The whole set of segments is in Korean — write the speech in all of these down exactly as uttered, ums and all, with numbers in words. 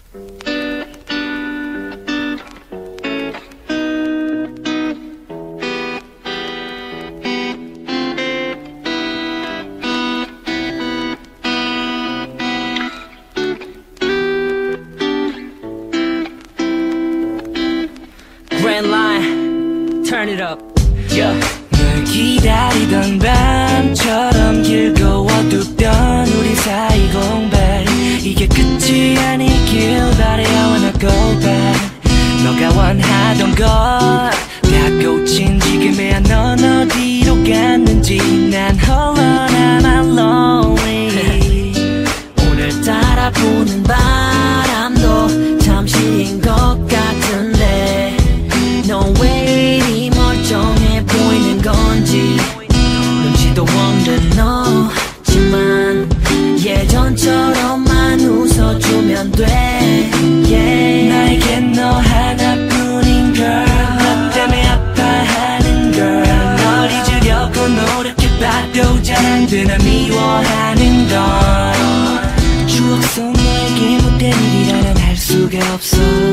Grand line, turn it up. Yeah. 널 기다리던 밤처럼 길고 어둡던 우리 사이 공백 이게 끝이 아니길 바래 I wanna go back 너가 원하던 것 다 꽂힌 지금에야 넌 어디로 갔는지 난 홀로 남아 lonely 오늘따라 부는 바람도 잠시인 것 같은데 넌 왜 이리 멀쩡해 보이는 건지 눈치도 없는 너지만 예전처럼만 웃어주면 돼 yeah. 나에겐 너 하나뿐인 girl 너 때문에 아파하는 girl 널 잊으려고 노력해봐도 잘 안되나 미워하는 건 추억 속 너에게 못된 일이라는 할 수가 없어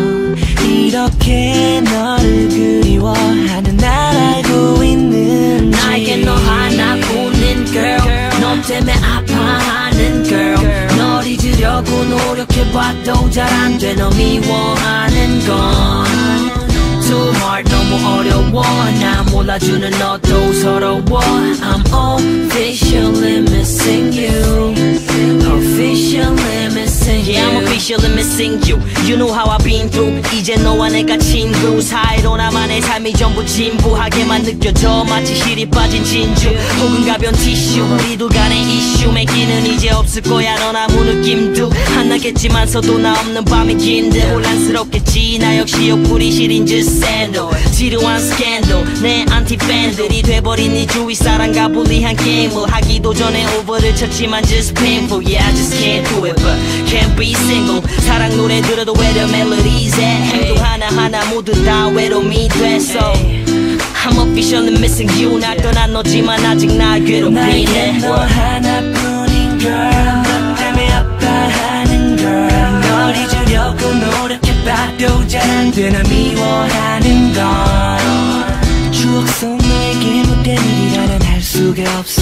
이렇게 너를 그리워하는 날 알고 있는지 나에겐 너 하나뿐인 girl 너 때문에 아파하는 girl 널 잊으려고 노력해봐도 잘 안돼 너 미워하는 건 Too hard 너무 어려워 나 몰라주는 너도 서러워 I'm officially missing you Officially missing you Yeah I'm officially missing you You know how I've been through 이제 너와 내가 친구 사이로 나만의 삶이 전부 진부하게만 느껴져 마치 실이 빠진 진주 혹은 가벼운 티슈 우리 둘 간의 이슈 맺기는 이제 없을 거야 넌 아무 느낌도 안 나겠지만서도 나 없는 밤이 긴데 혼란스럽겠지 나 역시 옆구리 시린 just 샌들 지루한 스캔들 내 안티팬들이 돼버린 네 주위 사람과 불리한 게임을 하기도 전에 오버를 쳤지만 just painful Yeah I just can't do it but can't be single 사랑 노래 들어도 외려 멜로디에 행동 하나하나 모두 다 외로움이 됐어 I'm officially missing you 날 떠난 너지만 아직 날 괴롭히네 나에겐 너 하나뿐인 girl 너 때문에 아파하는 girl 널 잊으려고 노력해봐도 잘 안되나 미워하는 건 추억 속 너에게 못된 일이라는 할 수가 없어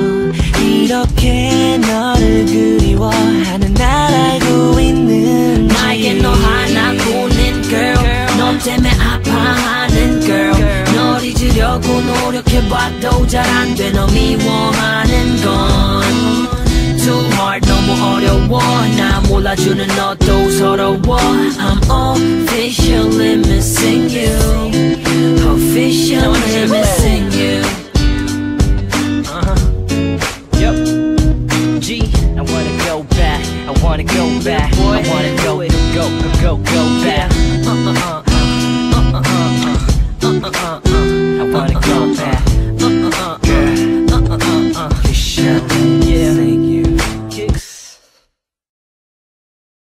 이렇게 너를 그리워하는 날 알고 있는지 나에겐 너 하나뿐인 girl 너 때문에 아파하는 girl 널 잊으려고 노력해봐도 잘 안돼 너 미워하는 건 Too hard 너무 어려워 나 몰라주는 너도 서러워 I'm officially missing you Officially missing you Uh-huh. Yep. G I wanna go back I wanna go back I wanna go go go go go back